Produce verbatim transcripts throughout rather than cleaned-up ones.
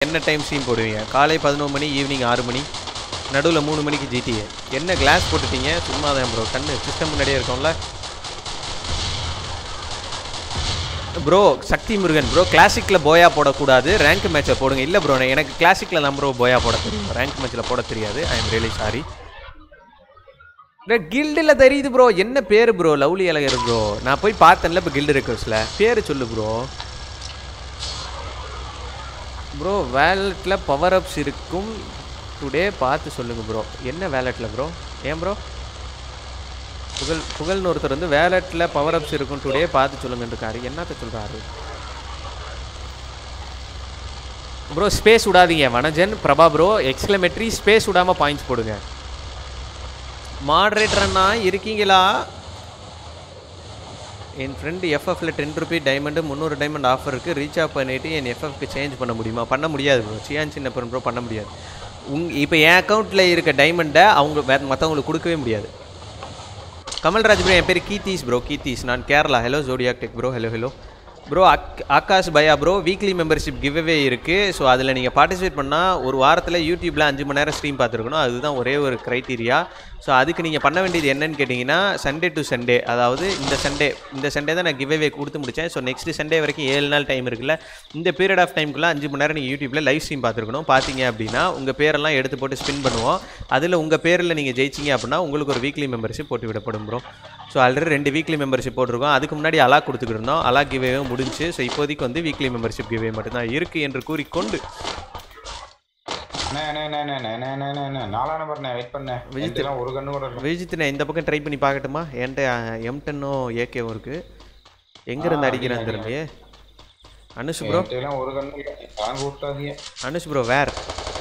என்ன time stream போடுவீங்க? காலை பதினொன்று மணி, ஈவினிங் ஆறு மணி, நடுவில் மூணு மணிக்கு ஜிடிஏ. என்ன கிளாஸ் போட்டுட்டீங்க? சும்மா தான் ப்ரோ, கண்ணு சிஸ்டம் முன்னாடியே இருக்கும்ல ப்ரோ. சக்தி முருகன் ப்ரோ, கிளாசிக்கில் போயா போடக்கூடாது, ரேங்க் மேட்சில் போடுங்க. இல்லை ப்ரோ, எனக்கு கிளாசிக்கில் தான் ப்ரோ போயா போட தெரியும், ரேங்க் மேட்சில் போட தெரியாது. I am really sorry. கில்டில் தெரியுது ப்ரோ. என்ன பேர் ப்ரோ? Lovely Azhagar bro. நான் போய் பார்த்தேன்ல இப்போ கில்டு ரெக்வஸ்ட்ல. பேர் சொல்லு ப்ரோ. ப்ரோ வேலெட்டில் பவர் அப்ஸ் இருக்கும் டுடே, பார்த்து சொல்லுங்கள் ப்ரோ. என்ன வேலெட்டில் ப்ரோ? ஏன் ப்ரோ? புகழ் புகழ்னு ஒருத்தர் வந்து வேலெட்டில் பவர் அப்ஸ் இருக்கும் டுடே, பார்த்து சொல்லுங்கன்னு இருக்காரு. என்னத்த சொல்கிறாரு ப்ரோ? ஸ்பேஸ் விடாதீங்க. Vanajan Prabha bro, exclamatory space விடாமல் பாயிண்ட்ஸ் போடுங்க. மாடரேட்டர் அண்ணா இருக்கீங்களா? என் ஃப்ரெண்டு எஃப்எஃப்ல டென் ருபி டைமண்டு முந்நூறு டைமண்ட் ஆஃபர் இருக்குது. ரீசார்ஜ் பண்ணிவிட்டு என் எஃப்எஃப்க்கு சேஞ்ச் பண்ண முடியுமா? பண்ண முடியாது ப்ரோ. சியான் சின்ன ப்ரோ பண்ண முடியாது. உங் இப்போ என் அக்கௌண்ட்டில் இருக்க டைமண்டை அவங்க வே மற்றவங்களுக்கு கொடுக்கவே முடியாது. கமல்ராஜ் ப்ரோ, என் பேர் கீதீஸ் ப்ரோ. கீதீஸ், நான் Kerala. Hello zodiac tech bro. Hello hello bro. அக் ஆகாஷ் பயா ப்ரோ, வீக்லி மெம்பர்ஷிப் கிவ்அவே இருக்குது. ஸோ அதில் நீங்கள் பார்ட்டிசிபேட் பண்ணால் ஒரு வாரத்தில் யூடியூப்பில் அஞ்சு மணி நேரம் ஸ்ட்ரீம் பார்த்துருக்கணும். அதுதான் ஒரே ஒரு க்ரைட்டீரியா. ஸோ அதுக்கு நீங்கள் பண்ண வேண்டியது என்னன்னு கேட்டிங்கன்னா, சண்டே டு சண்டே, அதாவது இந்த சண்டே இந்த சண்டே தான் நான் கிவ்அவே கொடுத்து முடித்தேன். ஸோ நெக்ஸ்ட் சண்டே வரைக்கும் ஏழு நாள் டைம் இருக்குல்ல, இந்த பீரியட் ஆஃப் டைமுக்குள்ளே அஞ்சு மணி நேரம் நீங்கள் யூடியூப்பில் லைவ் ஸ்ட்ரீம் பார்த்துருக்கணும். பார்த்தீங்க அப்படின்னா உங்கள் பேரெல்லாம் எடுத்து போட்டு ஸ்பின் பண்ணுவோம். அதில் உங்கள் பேரில் நீங்கள் ஜெயிச்சிங்க அப்படின்னா உங்களுக்கு ஒரு வீக்லி மெம்பர்ஷிப் போட்டு விடப்படும் ப்ரோ. ஸோ ஆல்ரெடி ரெண்டு வீக்லி மெம்பர்ஷிப் போட்டிருக்கோம். அதுக்கு முன்னாடி அலா கொடுத்துக்கிட்டு இருந்தோம். அலா கிவ்வே முடிஞ்சு. ஸோ இப்போதைக்கு வந்து வீக்லி மெம்பர்ஷிப் கிவ்வே மட்டும்தான் இருக்குது என்று கூறிக்கொண்டு விஜித்ண்ணே இந்த பக்கம் ட்ரை பண்ணி பார்க்கட்டுமா? என்கிட்ட எம் டென்னோ ஏகேவும் இருக்கு. எங்கேருந்து அடிக்கிறேன் தெரியலையே. அனுஷ் ப்ரோ, அனுஷ் ப்ரோ வேர்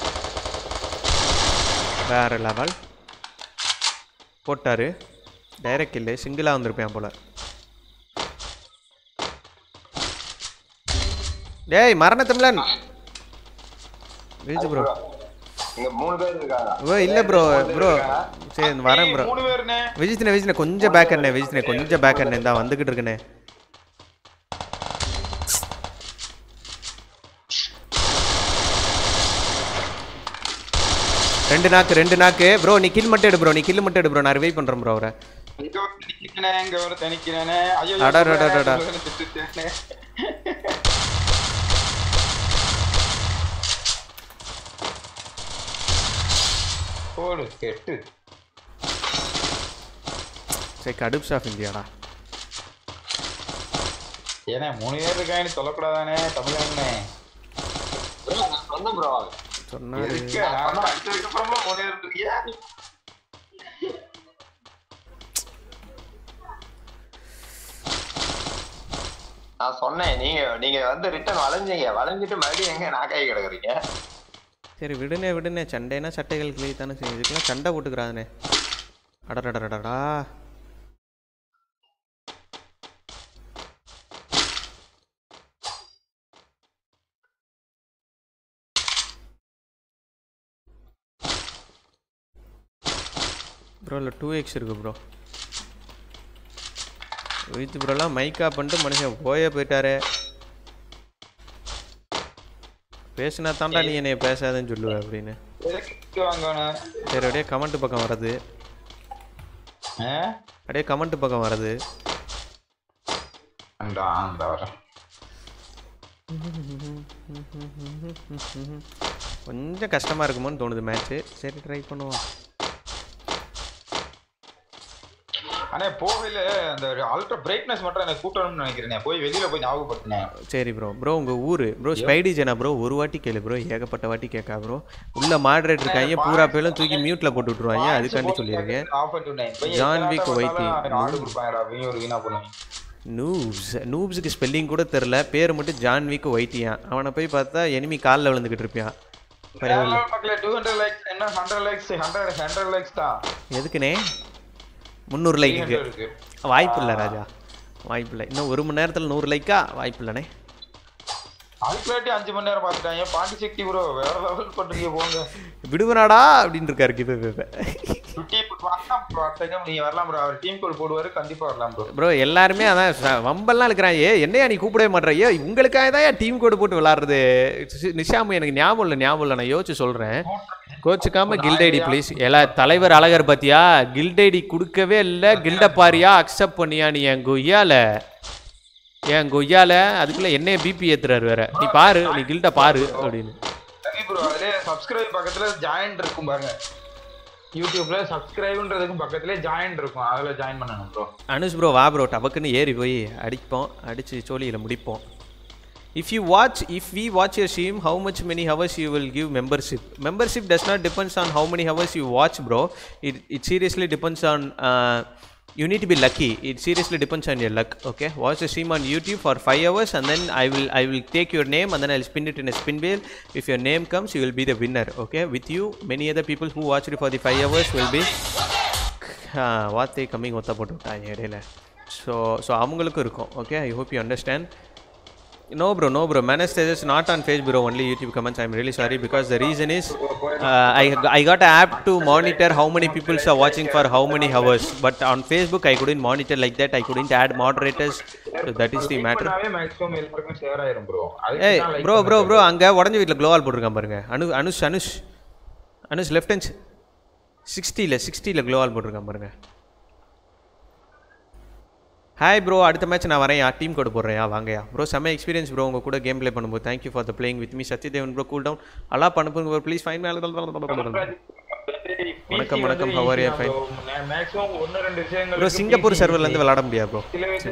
வேறு லெவல் போட்டார். டைரக்ட் இல்லை, சிங்கிளாக வந்திருப்பேன் போல். டேய் மரண தமிழன் விஜய் ப்ரோ. இங்க மூணு பேர் இருக்காங்க. ஓ இல்ல ப்ரோ ப்ரோ சரி வரேன் ப்ரோ. மூணு பேர்னே விஜித்னே விஜித்னே கொஞ்சம் பேக் அண்ணே. விஜித்னே கொஞ்சம் பேக் அண்ணே. தான் வந்துகிட்டு இருக்கனே. ரெண்டு நாக்கு ரெண்டு நாக்கு ப்ரோ. நீ கில் மட்டும் எடு ப்ரோ. நீ கில் மட்டும் எடு ப்ரோ. நான் ரிவைவ் பண்றேன் ப்ரோ. அவரை இங்க ஒரு தனிக்கிறனே இங்க ஒரு தனிக்கிறனே. ஐயோ அடடடடடா போடு கெட்டு. சரி கடுப்ஸ் ஆஃப் இந்தியாடா. ஏனே மூணு பேர் இருக்கானே சொல்லக்கூடாதானே தமிழனே. ப்ரோ நான் சொன்னேன் ப்ரோ. சொன்னாரு நான் அடிச்சதுக்கு அப்புறமா மூணு பேர் இருக்கியா? நான் சொன்னேன் நீங்க நீங்க வந்து ரிட்டர்ன் வளைஞ்சீங்க. வளைஞ்சிட்டு மறுபடியும் எங்க நாக்காய் கிடக்குறீங்க. சரி விடுனே விடுனே. சண்டைனா சட்டைகள் கிளி தானே செய்யும். இதுக்கெல்லாம் சண்டை போட்டுக்கிறானே. அடடடடடா ப்ரோ. இல்லை டூ எக்ஸ் இருக்கு ப்ரோ. வித் ப்ரோலாம் மைக்கா பண்ணிட்டு மனுஷன் போயே போயிட்டாரு. பேசினா தாண்டா நீ என்னைய பேசாதன்னு சொல்லுவேன் அப்படின்னு. சரி அப்படியே கமெண்ட் பக்கம் வருது. அப்படியே கமெண்ட் பக்கம் வருது. கொஞ்சம் கஷ்டமா இருக்குமோன்னு தோணுது மேட்ச்சு. சரி ட்ரை பண்ணுவோம். அண்ணே போகல அந்த அல்ட்ரா பிரைட்னஸ் மட்டும் எனக்கு கூட்டணும்னு நினைக்கிறேன். போய் வெளியில போய் ஞாபகப்படுத்தினேன். சரி ப்ரோ. ப்ரோ உங்க ஊரு ப்ரோ ஸ்பைடி ஜனா ப்ரோ. ஒரு வாட்டி கேளு ப்ரோ. ஏகப்பட்ட வாட்டி கேட்கா ப்ரோ. உள்ள மாடரேட்டர் இருக்காங்க. பூரா பேரும் தூக்கி மியூட்ல போட்டு விட்டுருவாங்க. அதுக்காண்டி சொல்லியிருக்கேன். John Wick whitey noobs. நூப்ஸுக்கு ஸ்பெல்லிங் கூட தெரில. பேர் மட்டும் ஜான் விக் ஒயிட்டியான். அவனை போய் பார்த்தா எனிமி காலில் விழுந்துக்கிட்டு இருப்பான். எதுக்குண்ணே முந்நூறு லைக்கு? வாய்ப்பு இல்லை ராஜா, வாய்ப்பு இல்லை. இன்னும் ஒரு மணி நேரத்தில் நூறு லைக்கா? வாய்ப்பு இல்லைண்ணே. அதுக்குலாட்டி அஞ்சு மணி நேரம் பார்த்துட்டாங்க. பாண்டி சக்தி ப்ரோ வேற லெவல் பண்றீங்க போங்க. விடுவனாடா அப்படின்னு இருக்காரு கிபே பேபே. நீங்க வரலாம் ப்ரோ. அவர் டீம் கோல் போடுவாரு, கண்டிப்பா வரலாம் ப்ரோ. ப்ரோ எல்லாருமே அதான் வம்பெல்லாம் இருக்கிறான். ஏ என்னையா நீ கூப்பிடவே மாட்டேன். ஏ உங்களுக்காக தான் டீம் கோடு போட்டு விளாடுறது. நிஷாமு எனக்கு ஞாபகம் இல்லை ஞாபகம் இல்லை நான் யோசிச்சு சொல்கிறேன். கோச்சுக்காம கில்ட் ஐடி ப்ளீஸ். எல்லா தலைவர் அழகர் பார்த்தியா கில்ட் ஐடி கொடுக்கவே இல்லை. கில்ட பாரியா அக்செப்ட் பண்ணியா நீ என் கொய்யால என் கொய்யால அதுக்குள்ள என்னைய பிபி ஏத்துறாரு வேற. நீ பாரு நீ கில்ட பாரு அப்படின்னு. ப்ரோ அதிலே சப்ஸ்கிரைப் பக்கத்துல ஜாயின் இருக்கும் பாருங்க. யூடியூப்ல சப்ஸ்கிரைப்ன்றதுக்கு பக்கத்திலே ஜாயின் இருக்கும். அதுல ஜாயின் பண்ணனும் ப்ரோ. அனுஷ் ப்ரோ வா ப்ரோ டபக்குன்னு ஏறி போய் அடிப்போம். அடிச்சு சோலியில முடிப்போம். If you watch, if we watch your stream, how much many hours you will give membership? Membership does not depends on how many hours you watch, bro. It it seriously depends on. Uh, you need to be lucky. It seriously depends on your luck. Okay, watch the stream on YouTube for five hours, and then I will I will take your name, and then I'll spin it in a spin wheel. If your name comes, you will be the winner. Okay, with you, many other people who watched it for the five hours will be. Uh, what they coming with the photo? So so அவங்களுக்கும் இருக்கும். Okay, I hope you understand. No bro, no bro. Menace is not on Facebook bro, only YouTube comments. I'm really sorry because the reason is uh, I I got an app to monitor how many people are watching for how many hours. But on Facebook I couldn't monitor like that. I couldn't add moderators. So that is the matter. Hey bro, bro, bro. அங்க உடைஞ்ச வீட்ல gloo wall போட்டுருக்கான் பாருங்க. Anu Anush Anush Anush left hand sixty ல sixty ல க்ளோவால் போட்டுருக்கான் பாருங்க. Hi bro அடுத்த மேட்ச் நான் வரேன். டீம் கோட் போடுறேன் வாங்கயா ப்ரோ. செம்ம எக்ஸ்பீரியன்ஸ் ப்ரோ உங்கள் கூட கேம் ப்ளே பண்ணும்போது. Thank you for the playing with me Sathyadevan bro. Cool down அல்லா பண்ணுங்க ப்ரோ ப்ளீஸ். ஃபைன் வணக்கம் வணக்கம் how are ya fine bro. Singapore சர்வர்லேருந்து விளாட முடியாது ப்ரோ.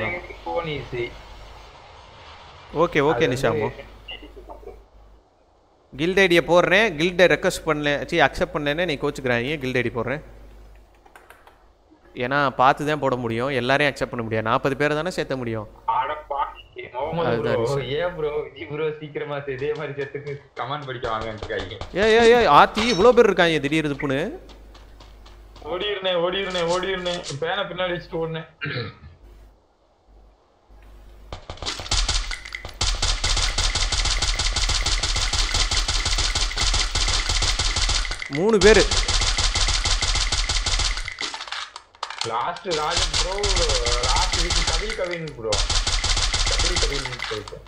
ஓகே ஓகே நிஷாமோ கில்ட் ஐடியை போடுறேன். கில்டை ரெக்வஸ்ட் பண்ணல சி அக்செப்ட் பண்ணேன்னு நீ கோச்சுக்கிறாங்க. கில்ட் ஐடி போடுறேன் ஏன்னா பார்த்து தான் போட முடியும். எல்லாரையும் அக்செப்ட் பண்ண முடியாது. நாற்பது பேர் தானே சேர்த்த முடியும். ஏ ஏ ஏ ஆத்தி இவ்வளோ பேர் இருக்காங்க திடீர் இதுப்புன்னு. ஓடிடுனேன் ஓடிடுனேன் ஓடிடுனேன் பேனை பின்னாடி வச்சுட்டு ஓடுனேன். மூணு பேர் last Rajan bro. Last week Kavi Kavin bro. Kavi Kavin சொல்லிட்டு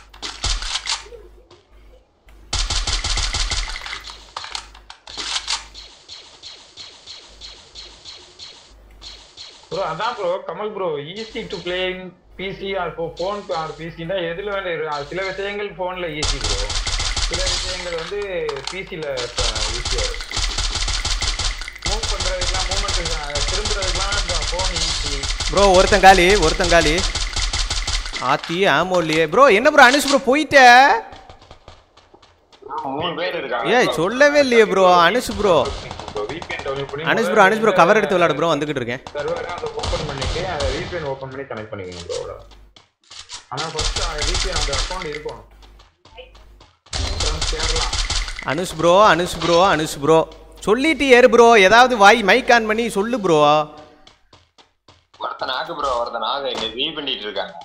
ப்ரோ அதான் bro Kamal bro easy to play in PC or phone or பிசினா எதுல வேணும். சில விஷயங்கள் ஃபோன்ல ஈஸி ப்ரோ, சில விஷயங்கள் வந்து பிசில ஈஸியா இருக்கு. மூவ் பண்றதுக்குலாம் மூவ்மெண்ட் திரும்புறதுக்குலாம் ஃபோன் ஈஸி ப்ரோ. ஒருத்தன் காலி ஒருத்தன் காலி ஆத்தி ஆமோ இல்லையே ப்ரோ. என்ன ப்ரோ அனுஷ் ப்ரோ போயிட்ட? ஏய் சொல்லவே இல்லையே bro. Anush bro Anush bro Anush bro cover எடுத்து விளையாடு ப்ரோ. வந்துகிட்டு இருக்கேன். சர்வர் அதை ஓபன் பண்ணிட்டு அதை விபிஎன் ஓபன் பண்ணி கனெக்ட் பண்ணிக்கங்க ப்ரோ. ஆனா ஃபர்ஸ்ட் விபிஎன் அந்த அக்கவுண்ட் இருக்கும். Anush bro Anush bro Anush bro சொல்லிட்டு ஏறு ப்ரோ. ஏதாவது வாய் மைக் ஆன் பண்ணி சொல்லு ப்ரோ. ஒருத்தன் ஆகு ப்ரோ ஒருத்தன் ஆகு இங்க ரீ பண்ணிட்டு இருக்காங்க.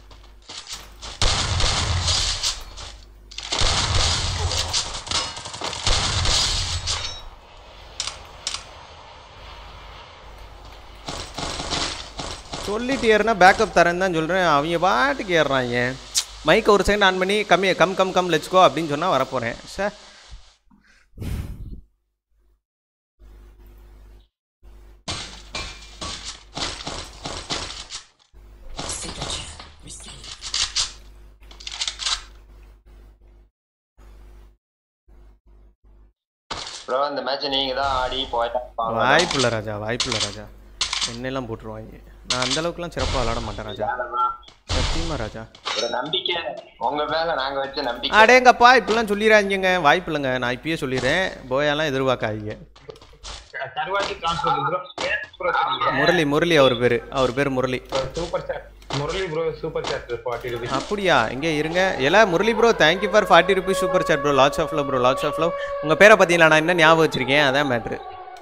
சொல்லிட்டு ஏறுனா பேக்கப் தரேன்னு தான் சொல்கிறேன். அவங்க பாட்டுக்கு ஏறுறாங்க. மைக்கை ஒரு செகண்ட் ஆன் பண்ணி கம்மி come come come let's go அப்படின்னு சொன்னால் வரப்போகிறேன் சார். ப்ரோ இந்த மேட்ச் நீங்க தான் ஆடி போய்ட்டா. வாய்ப்புள்ள ராஜா வாய்ப்புள்ள ராஜா. என்னெல்லாம் போட்டுருவாங்க. நான் அந்த அளவுக்குலாம் சிறப்பாக விளாட மாட்டேன் ராஜா. சத்தியமா ராஜா. ஒரு நம்பிக்கை உங்க மேல நாங்க வச்ச நம்பிக்கை. அடேங்கப்பா இப்படிலாம் சொல்லிடுறாங்க. வாய்ப்பு இல்லைங்க. நான் இப்பயே சொல்லிடுறேன். போயாலாம் எதிர்பார்க்காதீங்க. முரளி முரளி அவர் பேரு அவர் பேரு Murali. Super chat Murali bro super chat forty rupees. அப்படியா இங்கே இருங்க. எல்லாம் Murali bro thank you for forty rupees super chat bro. Lots of love bro lots of love. உங்கள் பேரை பார்த்தீங்களா நான் என்ன ஞாபகம் வச்சிருக்கேன். அதான் மேட்ரு.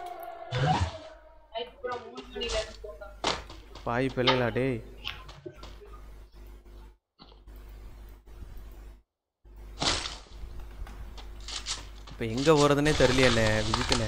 பாய் பிள்ளைகளா டேய். இப்போ எங்கே போகிறதுனே தெரியலையே விஜித்துண்ணே.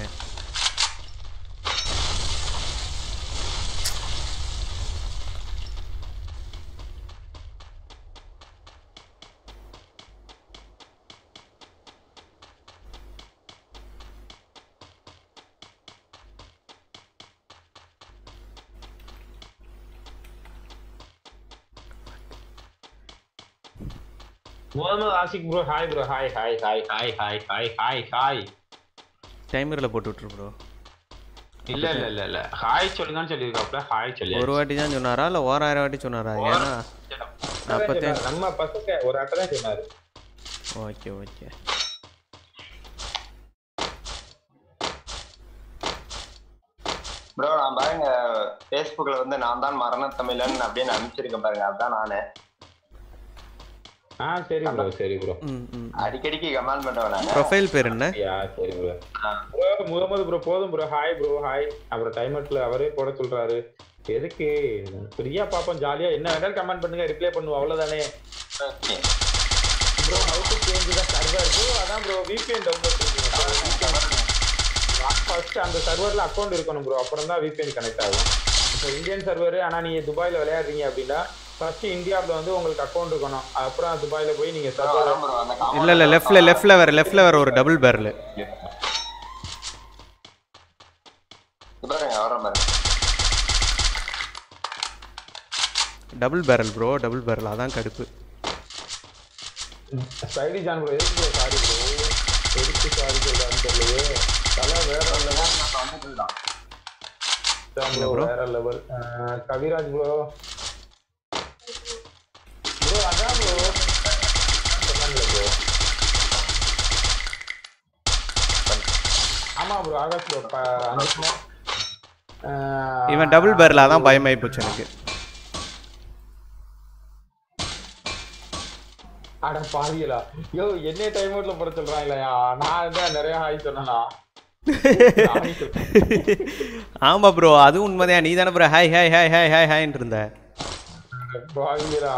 Muhammad Ashiq bro hi bro hi hi hi hi hi hi hi hi. டைமரில் போட்டு விட்ரு ப்ரோ. இல்ல இல்ல இல்ல இல்ல ஹாய் சொல்லுங்கன்னு சொல்லியிருக்காப்ல. ஹாய் சொல்லி ஒரு வாட்டி தான் சொன்னாரா இல்லை ஓராயிரம் வாட்டி சொன்னாரா? ஏன்னா அப்போத்தே நம்ம பசங்க ஒரு அட்டை தான் சொன்னாரு. Okay okay. ப்ரோ நான் பாருங்க ஃபேஸ்புக்கில் வந்து நான் தான் மரண தமிழன் அப்படின்னு அனுப்பிச்சிருக்கேன் பாருங்க. அதுதான் நானு. ஆ சரி ப்ரோ சரி ப்ரோ. அடிக்கடிக்கு கமெண்ட் பண்ணுவேன் நான். ப்ரொஃபைல் பேர் என்ன? யா சரி ப்ரோ. ப்ரோ முகமது ப்ரோ போதும் ப்ரோ. Hi bro hi. அப்புறம் டைமர்ல அவரே போட சொல்றாரு. எதுக்கு ஃப்ரீயா பாப்போம் ஜாலியா என்ன வேணாலும் கமெண்ட் பண்ணுங்க ரிப்ளை பண்ணுவோம் அவ்வளவுதானே. Bro how to change the server bro. அதான் ப்ரோ விபிஎன் டவுன்லோட் பண்ணுங்க. ஃபர்ஸ்ட் அந்த சர்வர்ல அக்கவுண்ட் இருக்கணும் ப்ரோ. அப்புறம் தான் விபிஎன் கனெக்ட் ஆகும். இப்போ இந்தியன் சர்வர் ஆனா நீங்க துபாயில விளையாடுறீங்க அப்படின்னா ஃபர்ஸ்ட் இந்தியாவுல வந்து உங்களுக்கு அக்கவுண்ட் இருக்கணும். அப்புறம் துபாயில போய் நீங்க சர்வர் இல்ல இல்ல லெஃப்ட்ல லெஃப்ட்ல வர லெஃப்ட்ல வர ஒரு டபுள் பேரல் பாருங்க வர பாருங்க. Double barrel bro double barrel அதான் கடுப்பு. சைடி ஜான் ப்ரோ எதுக்கு ப்ரோ சாரி ப்ரோ எதுக்கு சாரி சொல்றான்னு தெரியலையே. தல வேற லெவல் நான் வந்துட்டு தான் ப்ரோ வேற லெவல். கவிராஜ் ப்ரோ ப்ரோ அதான் ப்ரோ சொன்னாங்க ப்ரோ. ஆமா ப்ரோ ஆகாஷ் ப்ரோ அந்த இவன் டபுள் பேரல் அதான் பயமாயி போச்சு எனக்கு. அட பாவியலா யோ என்ன டைம் அவுட்ல போட சொல்றாங்களா? நான் தான் நிறைய ஹாய் சொன்னனா. ஆமா ப்ரோ அது உண்மைதான். நீ தானே bro hi hi hi hi hi ஹாய்ன்னு இருந்த. பாவியலா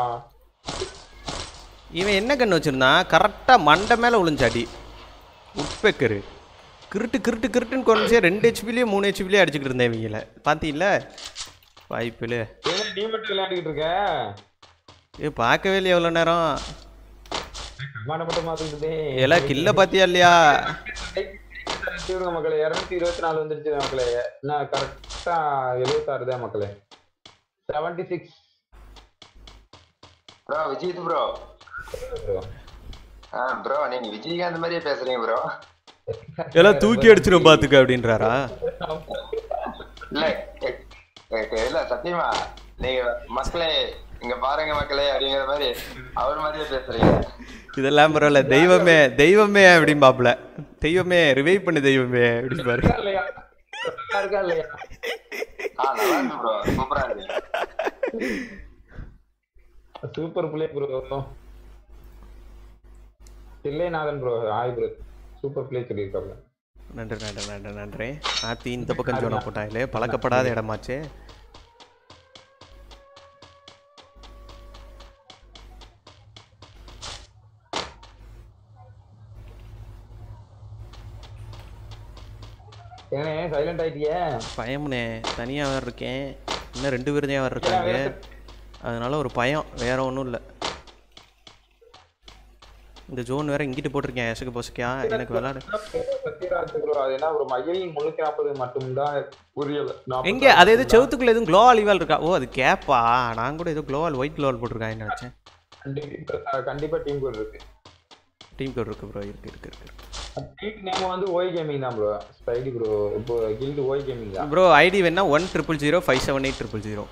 இவன் என்ன கண்ணு வச்சிருந்தான் கரெக்டாக மண்டை மேலே விழுஞ்சாடி உட்பெக்கரு கிருட்டு கிருட்டு கிருட்டுன்னு குறைஞ்சே ரெண்டு ஹெச்பிலேயே மூணு ஹெச்பிலேயே அடிச்சுக்கிட்டு இருந்தேன் இவங்கள பார்த்தீங்கள வாய்ப்பில். நீ மட்டும் விளையாண்டுக்கிட்டு இருக்க ஏ பார்க்கவே இல்லையா எவ்வளோ நேரம் மட்டும் மாத்திக்கிட்டே எல்லாம் கில்ல பார்த்தியா இல்லையா? மக்களே இருநூத்தி இருபத்தி நாலு வந்துருச்சு மக்களே. என்ன கரெக்டா எழுபத்தாறு தான் மக்களே. Seventy six bro Vijith bro. ஆ ப்ரோ நீங்க விஜயகாந்த் மாதிரியே பேசுறீங்க ப்ரோ. எல்லாம் தூக்கி அடிச்சிரும் பாத்துக்க அப்படின்றாரா? இல்ல இல்ல சத்தியமா நீங்க மக்களே இங்க பாருங்க மக்களே அப்படிங்கிற மாதிரி அவர் மாதிரியே பேசுறீங்க. இதெல்லாம் பரவாயில்ல. தெய்வமே தெய்வமே அப்படின்னு பாப்பல. தெய்வமே ரிவைவ் பண்ணு தெய்வமே அப்படின்னு பாரு. இருக்கா இல்லையா? ஆ நல்லா இருக்கு ப்ரோ. சூப்பரா இருக்கு. Super play bro. Thillainathan bro hi bro. Super play சொல்லியிருக்காங்க. நன்றி நன்றி நன்றி நன்றி. ஆத்தி இந்த பக்கம் ஜோனா போட்டாங்களே பழக்கப்படாத இடமாச்சே. ஏனே சைலண்ட் ஆயிட்டியே? பயம்னே தனியாக வேறு இருக்கேன். இன்னும் ரெண்டு பேரும் தான் வேறு இருக்காங்க. அதனால ஒரு பயம் வேற ஒன்றும் இல்லை. இந்த ஜோன் வேற இங்கிட்டு போட்டிருக்கேன் எசக்கு பொசக்கியா எனக்கு விளையாடு. எங்க அது எது செவத்துக்குள்ள எதுவும் க்ளோவால் ஈவால் இருக்கா? ஓ அது கேப்பா. நான் கூட ஏதோ க்ளோவால் ஒயிட் க்ளோவால் போட்டிருக்கேன் நினைச்சேன். கண்டிப்பா டீம் கோட் இருக்கு. டீம் கோட் இருக்கு ப்ரோ. இருக்கு இருக்கு இருக்கு. டீம் நேம் வந்து ஓய் கேமிங் தான் ப்ரோ. ஸ்பைடி ப்ரோ இப்போ கில்ட் ஓய் கேமிங் தான் ப்ரோ. ஐடி வேணா one triple zero five seven eight triple zero.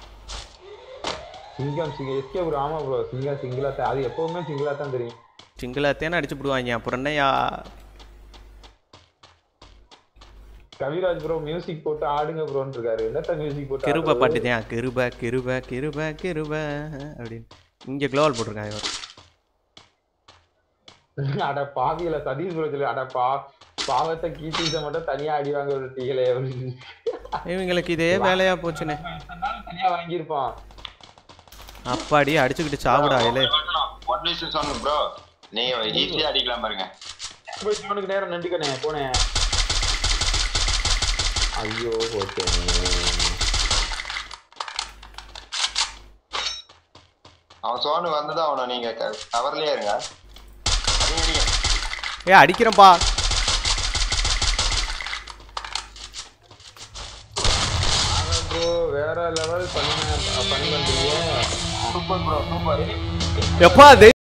சிங்கம் சிங்க எஸ்கே ப்ரோ. ஆமா ப்ரோ சிங்கம் சிங்கிளா தான். அது எப்பவுமே சிங்கிளா தான் தெரியும். சிங்கிளாத்தேன்னு அடிச்சு விடுவாங்க. அப்புறம் என்னையா கவிராஜ் ப்ரோ மியூசிக் போட்டு ஆடுங்க ப்ரோன்னு இருக்காரு. என்னத்த மியூசிக் போட்டு கிருப பாட்டு தான். கிருப கிருப கிருப கிருப அப்படின்னு இங்கே க்ளோவால் போட்டிருக்காங்க. அட பாவியில சதீஷ் ப்ரோ சொல்லி அட பா பாவத்தை கீச்சீஸை மட்டும் தனியா அடிவாங்க விட்டீங்களே அப்படின்னு. இவங்களுக்கு இதே வேலையா போச்சுன்னு தனியா வாங்கியிருப்பான். அப்பாடி அடிச்சுக்கிட்டு சாப்பிடா. இல்ல ப்ரோ நீங்க ஈஸியா அடிக்கலாம் பாருங்க. போய் ஜோனுக்கு நேரம் நண்டுக்கனே போனேன். ஐயோ ஓகே. அவன் சோனு வந்துதான் அவனை நீங்க கவர்லயே இருங்க. ஏ அடிக்கிறேன்ப்பா. ப்ரோ வேற லெவல் பண்ண பண்ணி வந்தீங்க. Super bro super. எப்பா